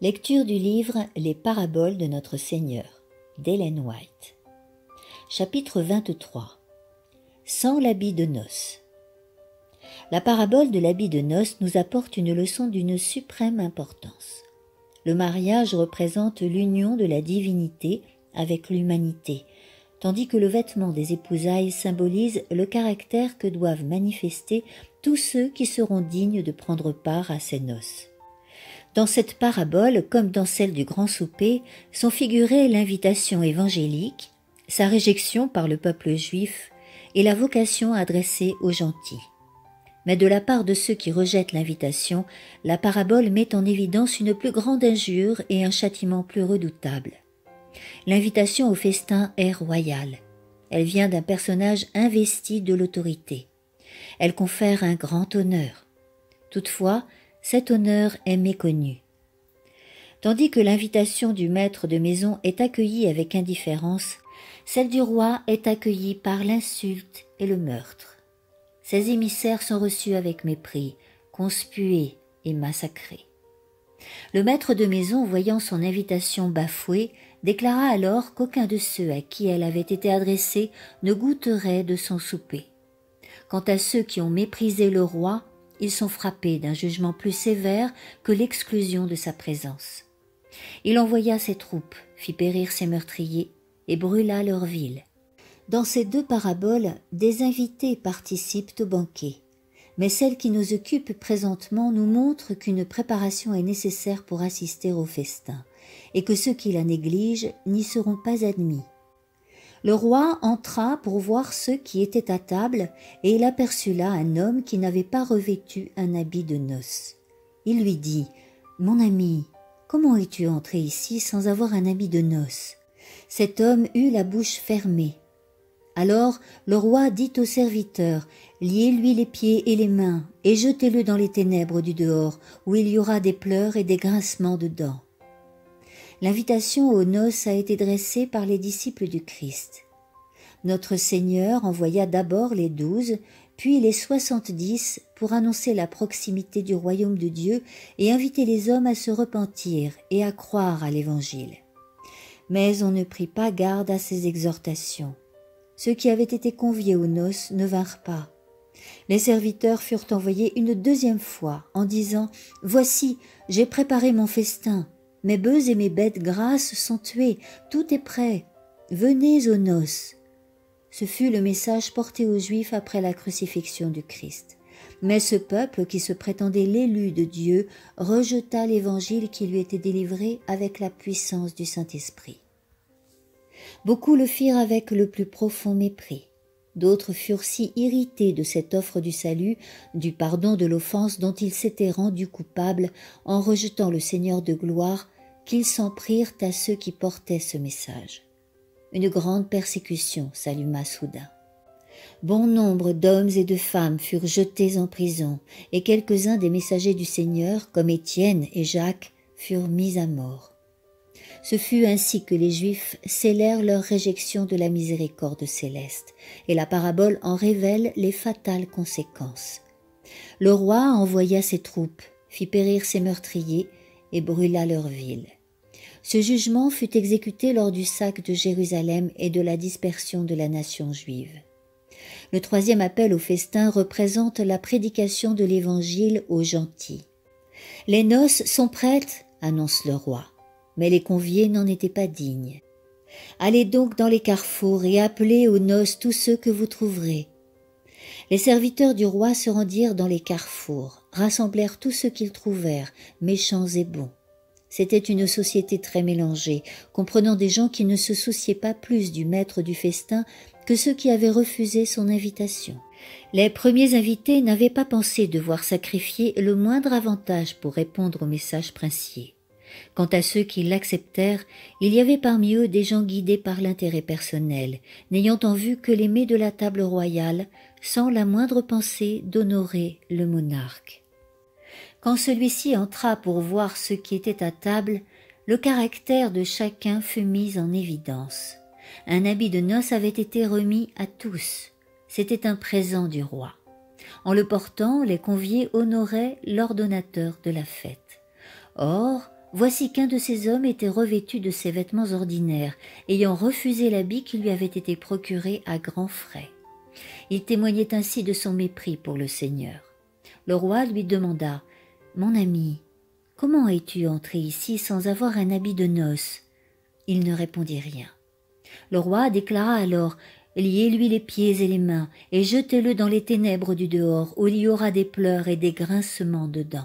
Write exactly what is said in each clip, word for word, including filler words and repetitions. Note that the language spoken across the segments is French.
Lecture du livre Les paraboles de notre Seigneur, d'Ellen White. Chapitre vingt-trois. Sans l'habit de noces. La parabole de l'habit de noces nous apporte une leçon d'une suprême importance. Le mariage représente l'union de la divinité avec l'humanité, tandis que le vêtement des épousailles symbolise le caractère que doivent manifester tous ceux qui seront dignes de prendre part à ces noces. Dans cette parabole, comme dans celle du grand souper, sont figurées l'invitation évangélique, sa réjection par le peuple juif et la vocation adressée aux gentils. Mais de la part de ceux qui rejettent l'invitation, la parabole met en évidence une plus grande injure et un châtiment plus redoutable. L'invitation au festin est royale. Elle vient d'un personnage investi de l'autorité. Elle confère un grand honneur. Toutefois, cet honneur est méconnu. Tandis que l'invitation du maître de maison est accueillie avec indifférence, celle du roi est accueillie par l'insulte et le meurtre. Ses émissaires sont reçus avec mépris, conspués et massacrés. Le maître de maison, voyant son invitation bafouée, déclara alors qu'aucun de ceux à qui elle avait été adressée ne goûterait de son souper. Quant à ceux qui ont méprisé le roi, ils sont frappés d'un jugement plus sévère que l'exclusion de sa présence. Il envoya ses troupes, fit périr ses meurtriers et brûla leur ville. Dans ces deux paraboles, des invités participent au banquet, mais celle qui nous occupe présentement nous montre qu'une préparation est nécessaire pour assister au festin, et que ceux qui la négligent n'y seront pas admis. Le roi entra pour voir ceux qui étaient à table, et il aperçut là un homme qui n'avait pas revêtu un habit de noces. Il lui dit « Mon ami, comment es-tu entré ici sans avoir un habit de noces ?» Cet homme eut la bouche fermée. Alors le roi dit au serviteur « Liez-lui les pieds et les mains, et jetez-le dans les ténèbres du dehors, où il y aura des pleurs et des grincements de dents. » L'invitation aux noces a été dressée par les disciples du Christ. Notre Seigneur envoya d'abord les douze, puis les soixante-dix pour annoncer la proximité du royaume de Dieu et inviter les hommes à se repentir et à croire à l'Évangile. Mais on ne prit pas garde à ces exhortations. Ceux qui avaient été conviés aux noces ne vinrent pas. Les serviteurs furent envoyés une deuxième fois en disant « Voici, j'ai préparé mon festin. Mes bœufs et mes bêtes grasses sont tués, tout est prêt. Venez aux noces. » Ce fut le message porté aux Juifs après la crucifixion du Christ. Mais ce peuple, qui se prétendait l'élu de Dieu, rejeta l'évangile qui lui était délivré avec la puissance du Saint-Esprit. Beaucoup le firent avec le plus profond mépris. D'autres furent si irrités de cette offre du salut, du pardon de l'offense dont ils s'étaient rendus coupables en rejetant le Seigneur de gloire, qu'ils s'en prirent à ceux qui portaient ce message. Une grande persécution s'alluma soudain. Bon nombre d'hommes et de femmes furent jetés en prison, et quelques-uns des messagers du Seigneur, comme Étienne et Jacques, furent mis à mort. Ce fut ainsi que les Juifs scellèrent leur réjection de la miséricorde céleste, et la parabole en révèle les fatales conséquences. Le roi envoya ses troupes, fit périr ses meurtriers et brûla leur ville. Ce jugement fut exécuté lors du sac de Jérusalem et de la dispersion de la nation juive. Le troisième appel au festin représente la prédication de l'Évangile aux gentils. « Les noces sont prêtes » annonce le roi. Mais les conviés n'en étaient pas dignes. « Allez donc dans les carrefours et appelez aux noces tous ceux que vous trouverez. » Les serviteurs du roi se rendirent dans les carrefours, rassemblèrent tous ceux qu'ils trouvèrent, méchants et bons. C'était une société très mélangée, comprenant des gens qui ne se souciaient pas plus du maître du festin que ceux qui avaient refusé son invitation. Les premiers invités n'avaient pas pensé devoir sacrifier le moindre avantage pour répondre au message princier. Quant à ceux qui l'acceptèrent, il y avait parmi eux des gens guidés par l'intérêt personnel, n'ayant en vue que les mets de la table royale, sans la moindre pensée d'honorer le monarque. Quand celui-ci entra pour voir ceux qui étaient à table, le caractère de chacun fut mis en évidence. Un habit de noces avait été remis à tous. C'était un présent du roi. En le portant, les conviés honoraient l'ordonnateur de la fête. Or, voici qu'un de ces hommes était revêtu de ses vêtements ordinaires, ayant refusé l'habit qui lui avait été procuré à grands frais. Il témoignait ainsi de son mépris pour le Seigneur. Le roi lui demanda, « Mon ami, comment es-tu entré ici sans avoir un habit de noces ?» Il ne répondit rien. Le roi déclara alors, « Liez-lui les pieds et les mains, et jetez-le dans les ténèbres du dehors, où il y aura des pleurs et des grincements de dents. »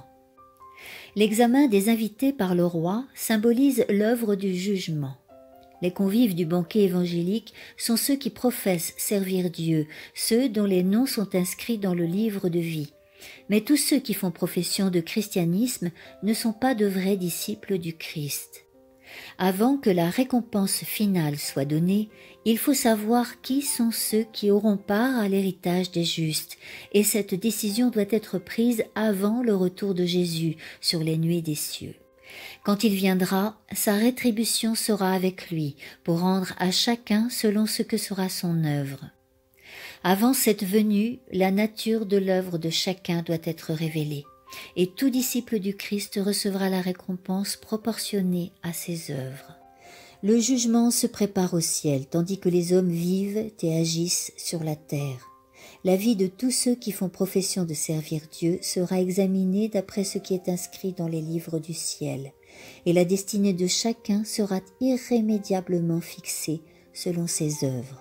L'examen des invités par le roi symbolise l'œuvre du jugement. Les convives du banquet évangélique sont ceux qui professent servir Dieu, ceux dont les noms sont inscrits dans le livre de vie. Mais tous ceux qui font profession de christianisme ne sont pas de vrais disciples du Christ. Avant que la récompense finale soit donnée, il faut savoir qui sont ceux qui auront part à l'héritage des justes, et cette décision doit être prise avant le retour de Jésus sur les nuées des cieux. Quand il viendra, sa rétribution sera avec lui, pour rendre à chacun selon ce que sera son œuvre. Avant cette venue, la nature de l'œuvre de chacun doit être révélée, et tout disciple du Christ recevra la récompense proportionnée à ses œuvres. Le jugement se prépare au ciel, tandis que les hommes vivent et agissent sur la terre. La vie de tous ceux qui font profession de servir Dieu sera examinée d'après ce qui est inscrit dans les livres du ciel, et la destinée de chacun sera irrémédiablement fixée selon ses œuvres.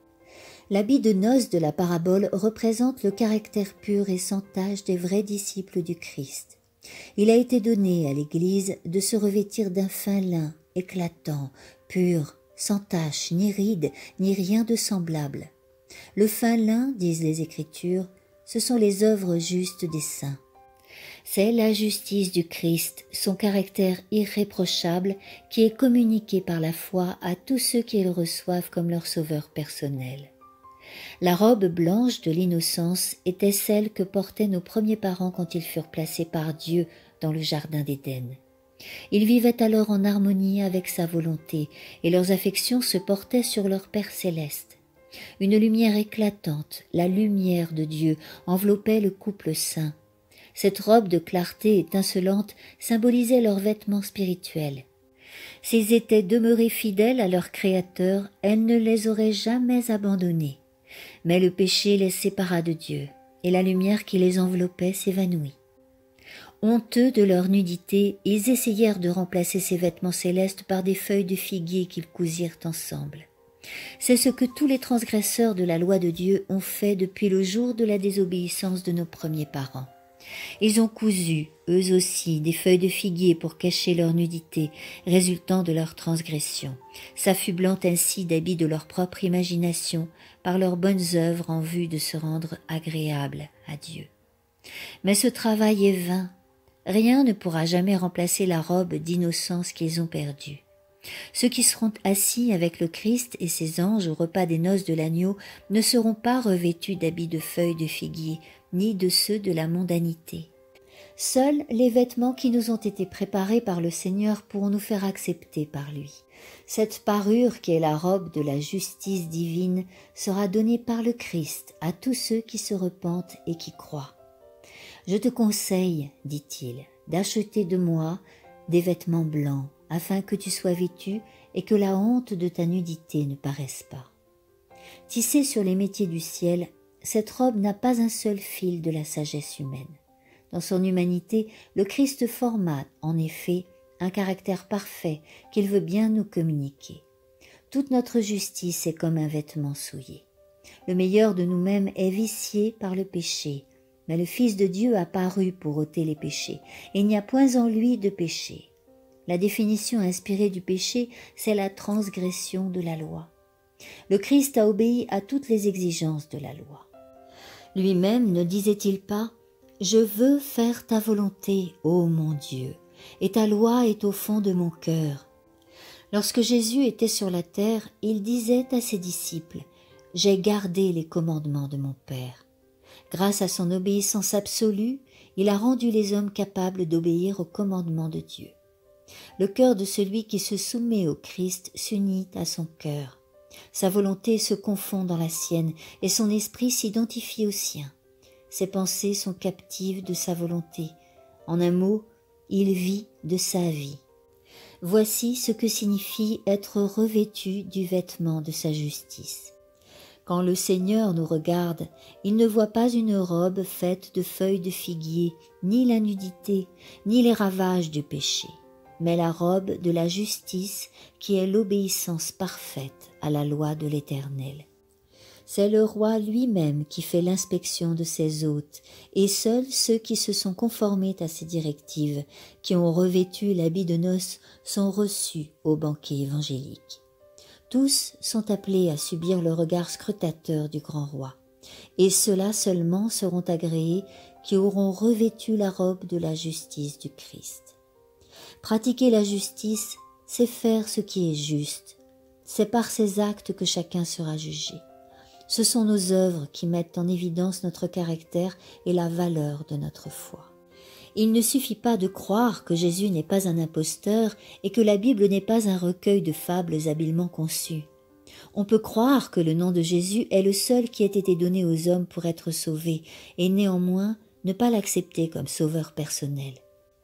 L'habit de noces de la parabole représente le caractère pur et sans tache des vrais disciples du Christ. Il a été donné à l'Église de se revêtir d'un fin lin, éclatant, pur, sans tache, ni ride, ni rien de semblable. Le fin lin, disent les Écritures, ce sont les œuvres justes des saints. C'est la justice du Christ, son caractère irréprochable, qui est communiqué par la foi à tous ceux qui le reçoivent comme leur sauveur personnel. La robe blanche de l'innocence était celle que portaient nos premiers parents quand ils furent placés par Dieu dans le jardin d'Éden. Ils vivaient alors en harmonie avec sa volonté, et leurs affections se portaient sur leur Père céleste. Une lumière éclatante, la lumière de Dieu, enveloppait le couple saint. Cette robe de clarté étincelante symbolisait leurs vêtements spirituels. S'ils étaient demeurés fidèles à leur Créateur, elle ne les aurait jamais abandonnés. Mais le péché les sépara de Dieu, et la lumière qui les enveloppait s'évanouit. Honteux de leur nudité, ils essayèrent de remplacer ces vêtements célestes par des feuilles de figuier qu'ils cousirent ensemble. C'est ce que tous les transgresseurs de la loi de Dieu ont fait depuis le jour de la désobéissance de nos premiers parents. Ils ont cousu, eux aussi, des feuilles de figuier pour cacher leur nudité, résultant de leur transgression, s'affublant ainsi d'habits de leur propre imagination par leurs bonnes œuvres en vue de se rendre agréables à Dieu. Mais ce travail est vain. Rien ne pourra jamais remplacer la robe d'innocence qu'ils ont perdue. Ceux qui seront assis avec le Christ et ses anges au repas des noces de l'agneau ne seront pas revêtus d'habits de feuilles de figuier, ni de ceux de la mondanité. Seuls les vêtements qui nous ont été préparés par le Seigneur pourront nous faire accepter par lui. Cette parure qui est la robe de la justice divine sera donnée par le Christ à tous ceux qui se repentent et qui croient. « Je te conseille, dit-il, d'acheter de moi des vêtements blancs, afin que tu sois vêtu et que la honte de ta nudité ne paraisse pas. » Tissée sur les métiers du ciel, cette robe n'a pas un seul fil de la sagesse humaine. Dans son humanité, le Christ forma, en effet, un caractère parfait qu'il veut bien nous communiquer. Toute notre justice est comme un vêtement souillé. Le meilleur de nous-mêmes est vicié par le péché, mais le Fils de Dieu a paru pour ôter les péchés, et il n'y a point en lui de péché. La définition inspirée du péché, c'est la transgression de la loi. Le Christ a obéi à toutes les exigences de la loi. Lui-même ne disait-il pas « Je veux faire ta volonté, ô mon Dieu, et ta loi est au fond de mon cœur. » Lorsque Jésus était sur la terre, il disait à ses disciples « J'ai gardé les commandements de mon Père. » Grâce à son obéissance absolue, il a rendu les hommes capables d'obéir aux commandements de Dieu. Le cœur de celui qui se soumet au Christ s'unit à son cœur. Sa volonté se confond dans la sienne et son esprit s'identifie au sien. Ses pensées sont captives de sa volonté. En un mot, il vit de sa vie. Voici ce que signifie être revêtu du vêtement de sa justice. Quand le Seigneur nous regarde, il ne voit pas une robe faite de feuilles de figuier, ni la nudité, ni les ravages du péché, mais la robe de la justice qui est l'obéissance parfaite à la loi de l'Éternel. C'est le roi lui-même qui fait l'inspection de ses hôtes, et seuls ceux qui se sont conformés à ses directives, qui ont revêtu l'habit de noces, sont reçus au banquet évangélique. Tous sont appelés à subir le regard scrutateur du grand roi, et ceux-là seulement seront agréés qui auront revêtu la robe de la justice du Christ. Pratiquer la justice, c'est faire ce qui est juste. C'est par ses actes que chacun sera jugé. Ce sont nos œuvres qui mettent en évidence notre caractère et la valeur de notre foi. Il ne suffit pas de croire que Jésus n'est pas un imposteur et que la Bible n'est pas un recueil de fables habilement conçues. On peut croire que le nom de Jésus est le seul qui ait été donné aux hommes pour être sauvés, et néanmoins ne pas l'accepter comme sauveur personnel.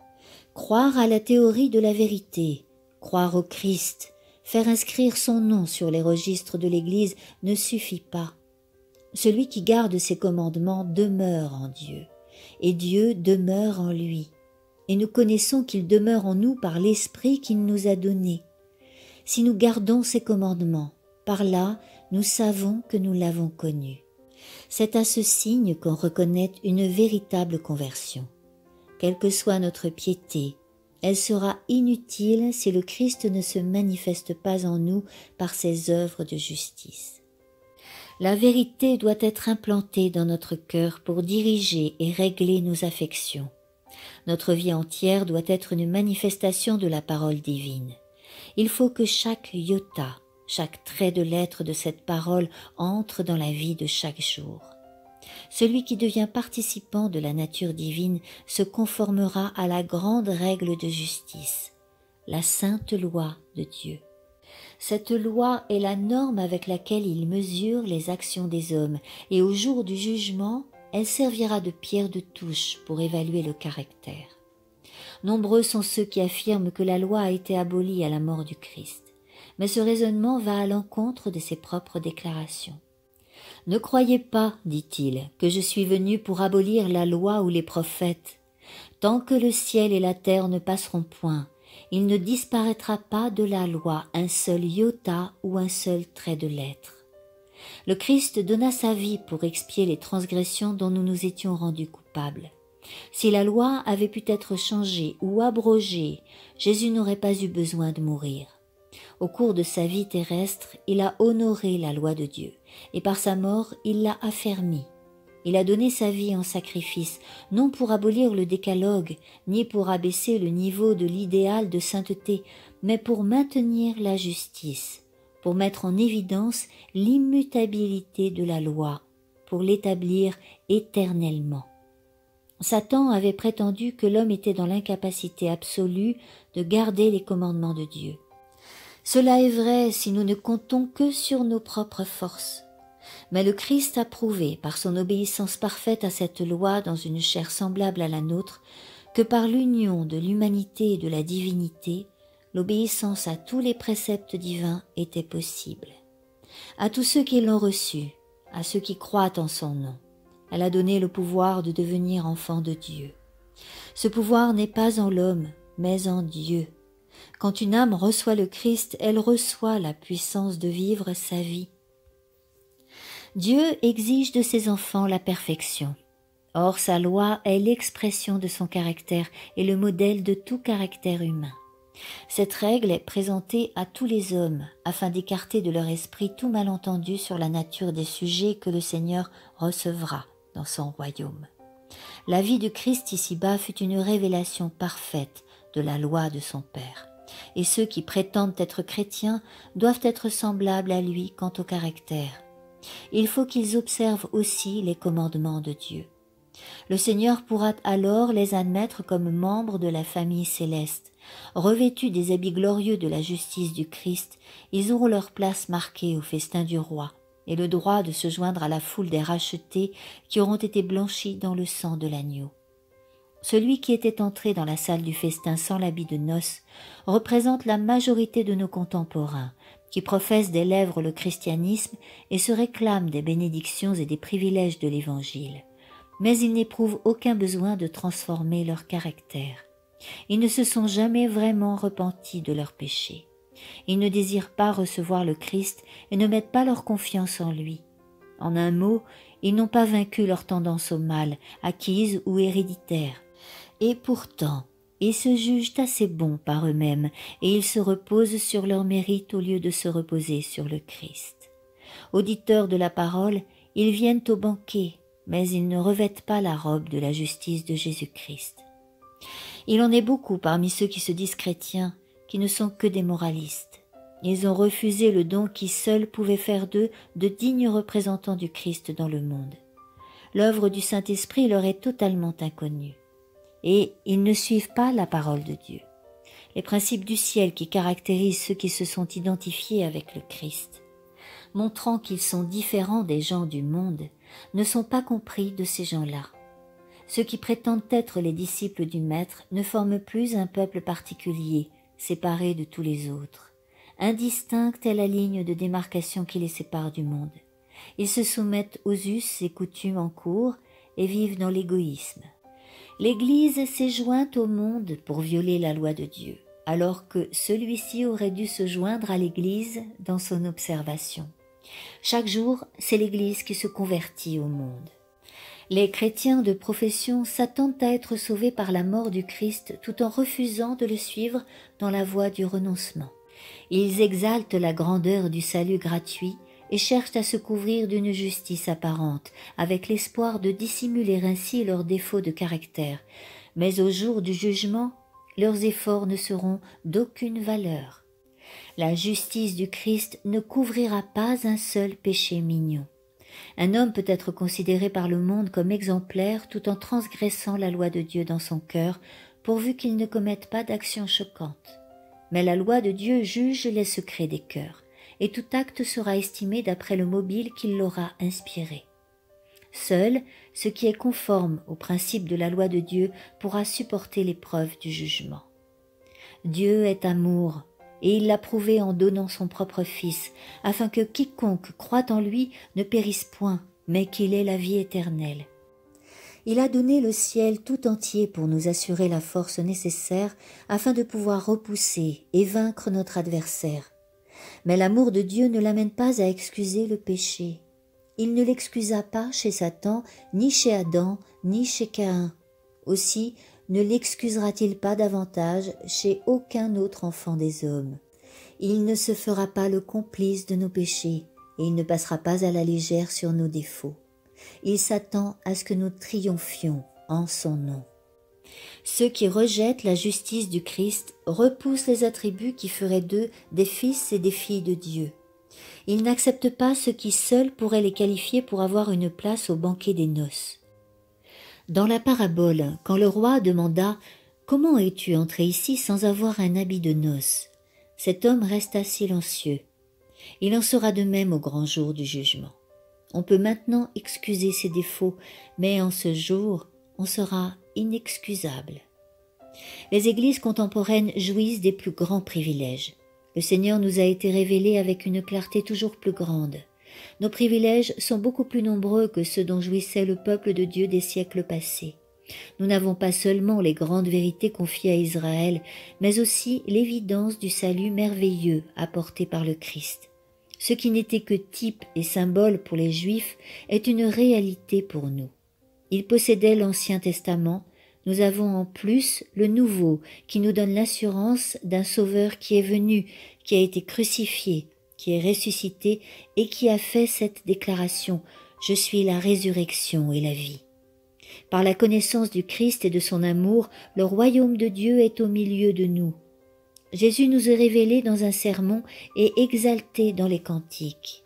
Croire à la théorie de la vérité, croire au Christ, faire inscrire son nom sur les registres de l'Église ne suffit pas. Celui qui garde ses commandements demeure en Dieu, et Dieu demeure en lui. Et nous connaissons qu'il demeure en nous par l'Esprit qu'il nous a donné. Si nous gardons ses commandements, par là, nous savons que nous l'avons connu. C'est à ce signe qu'on reconnaît une véritable conversion. Quelle que soit notre piété, elle sera inutile si le Christ ne se manifeste pas en nous par ses œuvres de justice. La vérité doit être implantée dans notre cœur pour diriger et régler nos affections. Notre vie entière doit être une manifestation de la parole divine. Il faut que chaque iota, chaque trait de l'être de cette parole entre dans la vie de chaque jour. Celui qui devient participant de la nature divine se conformera à la grande règle de justice, la sainte loi de Dieu. Cette loi est la norme avec laquelle il mesure les actions des hommes, et au jour du jugement, elle servira de pierre de touche pour évaluer le caractère. Nombreux sont ceux qui affirment que la loi a été abolie à la mort du Christ, mais ce raisonnement va à l'encontre de ses propres déclarations. « Ne croyez pas, dit-il, que je suis venu pour abolir la loi ou les prophètes. Tant que le ciel et la terre ne passeront point, il ne disparaîtra pas de la loi un seul iota ou un seul trait de lettre. Le Christ donna sa vie pour expier les transgressions dont nous nous étions rendus coupables. Si la loi avait pu être changée ou abrogée, Jésus n'aurait pas eu besoin de mourir. Au cours de sa vie terrestre, il a honoré la loi de Dieu, et par sa mort, il l'a affermie. Il a donné sa vie en sacrifice, non pour abolir le décalogue, ni pour abaisser le niveau de l'idéal de sainteté, mais pour maintenir la justice, pour mettre en évidence l'immutabilité de la loi, pour l'établir éternellement. Satan avait prétendu que l'homme était dans l'incapacité absolue de garder les commandements de Dieu. Cela est vrai si nous ne comptons que sur nos propres forces. Mais le Christ a prouvé, par son obéissance parfaite à cette loi dans une chair semblable à la nôtre, que par l'union de l'humanité et de la divinité, l'obéissance à tous les préceptes divins était possible. À tous ceux qui l'ont reçu, à ceux qui croient en son nom, elle a donné le pouvoir de devenir enfants de Dieu. Ce pouvoir n'est pas en l'homme, mais en Dieu. Quand une âme reçoit le Christ, elle reçoit la puissance de vivre sa vie. Dieu exige de ses enfants la perfection. Or, sa loi est l'expression de son caractère et le modèle de tout caractère humain. Cette règle est présentée à tous les hommes afin d'écarter de leur esprit tout malentendu sur la nature des sujets que le Seigneur recevra dans son royaume. La vie de Christ ici-bas fut une révélation parfaite de la loi de son Père. Et ceux qui prétendent être chrétiens doivent être semblables à lui quant au caractère. Il faut qu'ils observent aussi les commandements de Dieu. Le Seigneur pourra alors les admettre comme membres de la famille céleste. Revêtus des habits glorieux de la justice du Christ, ils auront leur place marquée au festin du roi et le droit de se joindre à la foule des rachetés qui auront été blanchis dans le sang de l'agneau. Celui qui était entré dans la salle du festin sans l'habit de noces représente la majorité de nos contemporains, qui professent des lèvres le christianisme et se réclament des bénédictions et des privilèges de l'Évangile. Mais ils n'éprouvent aucun besoin de transformer leur caractère. Ils ne se sont jamais vraiment repentis de leurs péchés. Ils ne désirent pas recevoir le Christ et ne mettent pas leur confiance en lui. En un mot, ils n'ont pas vaincu leur tendance au mal, acquise ou héréditaire. Et pourtant, ils se jugent assez bons par eux-mêmes et ils se reposent sur leur mérite au lieu de se reposer sur le Christ. Auditeurs de la parole, ils viennent au banquet, mais ils ne revêtent pas la robe de la justice de Jésus-Christ. Il en est beaucoup parmi ceux qui se disent chrétiens, qui ne sont que des moralistes. Ils ont refusé le don qui seul pouvait faire d'eux de dignes représentants du Christ dans le monde. L'œuvre du Saint-Esprit leur est totalement inconnue. Et ils ne suivent pas la parole de Dieu. Les principes du ciel qui caractérisent ceux qui se sont identifiés avec le Christ, montrant qu'ils sont différents des gens du monde, ne sont pas compris de ces gens-là. Ceux qui prétendent être les disciples du Maître ne forment plus un peuple particulier, séparé de tous les autres. Indistincte est la ligne de démarcation qui les sépare du monde. Ils se soumettent aux us et coutumes en cours et vivent dans l'égoïsme. L'Église s'est jointe au monde pour violer la loi de Dieu, alors que celui-ci aurait dû se joindre à l'Église dans son observation. Chaque jour, c'est l'Église qui se convertit au monde. Les chrétiens de profession s'attendent à être sauvés par la mort du Christ tout en refusant de le suivre dans la voie du renoncement. Ils exaltent la grandeur du salut gratuit et cherchent à se couvrir d'une justice apparente, avec l'espoir de dissimuler ainsi leurs défauts de caractère. Mais au jour du jugement, leurs efforts ne seront d'aucune valeur. La justice du Christ ne couvrira pas un seul péché mignon. Un homme peut être considéré par le monde comme exemplaire tout en transgressant la loi de Dieu dans son cœur, pourvu qu'il ne commette pas d'actions choquantes. Mais la loi de Dieu juge les secrets des cœurs, et tout acte sera estimé d'après le mobile qui l'aura inspiré. Seul ce qui est conforme au principe de la loi de Dieu pourra supporter l'épreuve du jugement. Dieu est amour, et il l'a prouvé en donnant son propre Fils, afin que quiconque croit en lui ne périsse point, mais qu'il ait la vie éternelle. Il a donné le ciel tout entier pour nous assurer la force nécessaire afin de pouvoir repousser et vaincre notre adversaire. Mais l'amour de Dieu ne l'amène pas à excuser le péché. Il ne l'excusa pas chez Satan, ni chez Adam, ni chez Caïn. Aussi ne l'excusera-t-il pas davantage chez aucun autre enfant des hommes. Il ne se fera pas le complice de nos péchés, et il ne passera pas à la légère sur nos défauts. Il s'attend à ce que nous triomphions en son nom. Ceux qui rejettent la justice du Christ repoussent les attributs qui feraient d'eux des fils et des filles de Dieu. Ils n'acceptent pas ce qui seul pourrait les qualifier pour avoir une place au banquet des noces. Dans la parabole, quand le roi demanda « Comment es-tu entré ici sans avoir un habit de noces ?» cet homme resta silencieux. Il en sera de même au grand jour du jugement. On peut maintenant excuser ses défauts, mais en ce jour, on sera inexcusable. Les églises contemporaines jouissent des plus grands privilèges. Le Seigneur nous a été révélé avec une clarté toujours plus grande. Nos privilèges sont beaucoup plus nombreux que ceux dont jouissait le peuple de Dieu des siècles passés. Nous n'avons pas seulement les grandes vérités confiées à Israël, mais aussi l'évidence du salut merveilleux apporté par le Christ. Ce qui n'était que type et symbole pour les Juifs est une réalité pour nous. Ils possédaient l'Ancien Testament, nous avons en plus le Nouveau qui nous donne l'assurance d'un Sauveur qui est venu, qui a été crucifié, qui est ressuscité et qui a fait cette déclaration « Je suis la résurrection et la vie ». Par la connaissance du Christ et de son amour, le royaume de Dieu est au milieu de nous. Jésus nous est révélé dans un sermon et exalté dans les cantiques.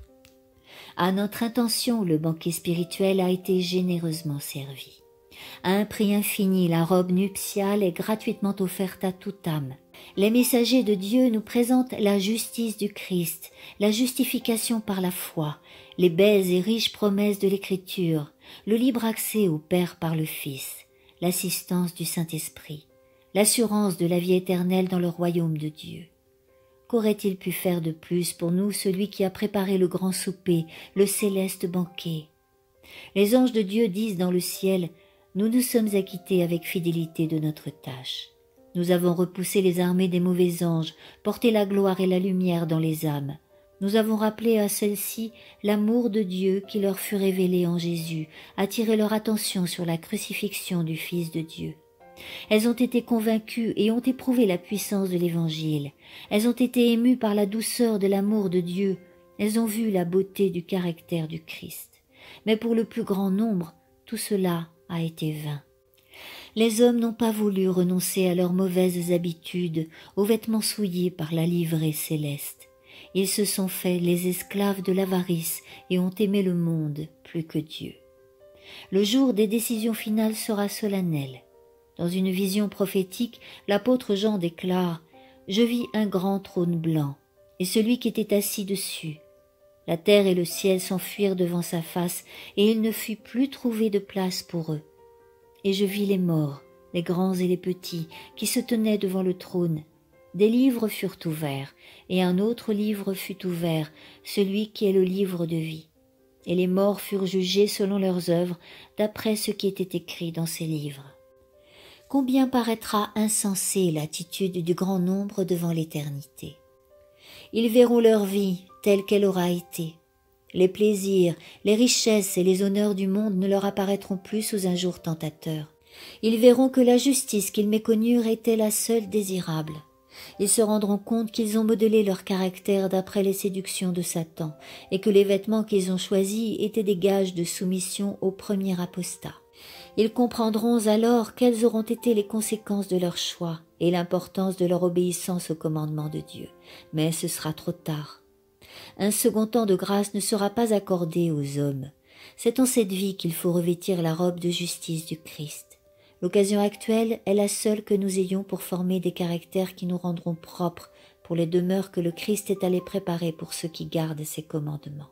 À notre intention, le banquet spirituel a été généreusement servi. À un prix infini, la robe nuptiale est gratuitement offerte à toute âme. Les messagers de Dieu nous présentent la justice du Christ, la justification par la foi, les belles et riches promesses de l'Écriture, le libre accès au Père par le Fils, l'assistance du Saint-Esprit, l'assurance de la vie éternelle dans le royaume de Dieu. Qu'aurait-il pu faire de plus pour nous celui qui a préparé le grand souper, le céleste banquet? Les anges de Dieu disent dans le ciel, « Nous nous sommes acquittés avec fidélité de notre tâche. Nous avons repoussé les armées des mauvais anges, porté la gloire et la lumière dans les âmes. Nous avons rappelé à celles-ci l'amour de Dieu qui leur fut révélé en Jésus, attiré leur attention sur la crucifixion du Fils de Dieu. Elles ont été convaincues et ont éprouvé la puissance de l'Évangile. Elles ont été émues par la douceur de l'amour de Dieu. Elles ont vu la beauté du caractère du Christ. Mais pour le plus grand nombre, tout cela a été vain. Les hommes n'ont pas voulu renoncer à leurs mauvaises habitudes, aux vêtements souillés par la livrée céleste. Ils se sont faits les esclaves de l'avarice et ont aimé le monde plus que Dieu. Le jour des décisions finales sera solennel. Dans une vision prophétique, l'apôtre Jean déclare « Je vis un grand trône blanc, et celui qui était assis dessus. La terre et le ciel s'enfuirent devant sa face, et il ne fut plus trouvé de place pour eux. Et je vis les morts, les grands et les petits, qui se tenaient devant le trône. Des livres furent ouverts, et un autre livre fut ouvert, celui qui est le livre de vie. Et les morts furent jugés selon leurs œuvres, d'après ce qui était écrit dans ces livres. » Combien paraîtra insensée l'attitude du grand nombre devant l'éternité. Ils verront leur vie telle qu'elle aura été. Les plaisirs, les richesses et les honneurs du monde ne leur apparaîtront plus sous un jour tentateur. Ils verront que la justice qu'ils méconnurent était la seule désirable. Ils se rendront compte qu'ils ont modelé leur caractère d'après les séductions de Satan et que les vêtements qu'ils ont choisis étaient des gages de soumission au premier apostat. Ils comprendront alors quelles auront été les conséquences de leur choix et l'importance de leur obéissance au commandement de Dieu. Mais ce sera trop tard. Un second temps de grâce ne sera pas accordé aux hommes. C'est en cette vie qu'il faut revêtir la robe de justice du Christ. L'occasion actuelle est la seule que nous ayons pour former des caractères qui nous rendront propres pour les demeures que le Christ est allé préparer pour ceux qui gardent ses commandements.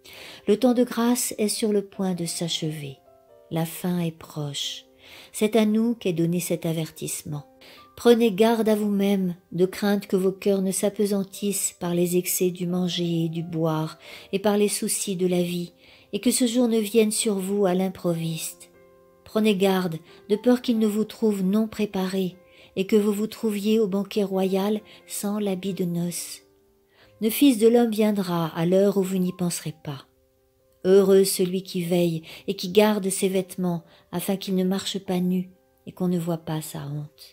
Le temps de grâce est sur le point de s'achever. La fin est proche. C'est à nous qu'est donné cet avertissement. Prenez garde à vous-même, de crainte que vos cœurs ne s'apesantissent par les excès du manger et du boire, et par les soucis de la vie, et que ce jour ne vienne sur vous à l'improviste. Prenez garde, de peur qu'il ne vous trouve non préparé, et que vous vous trouviez au banquet royal sans l'habit de noces. Le Fils de l'homme viendra à l'heure où vous n'y penserez pas. Heureux celui qui veille et qui garde ses vêtements, afin qu'il ne marche pas nu et qu'on ne voit pas sa honte.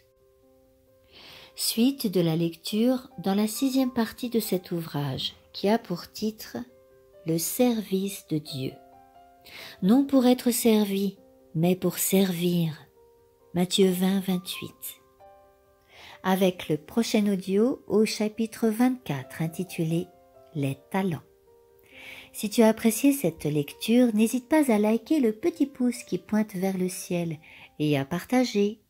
Suite de la lecture dans la sixième partie de cet ouvrage, qui a pour titre « Le service de Dieu ». Non pour être servi, mais pour servir. Matthieu vingt, vingt-huit. Avec le prochain audio au chapitre vingt-quatre intitulé « Les talents ». Si tu as apprécié cette lecture, n'hésite pas à liker le petit pouce qui pointe vers le ciel et à partager.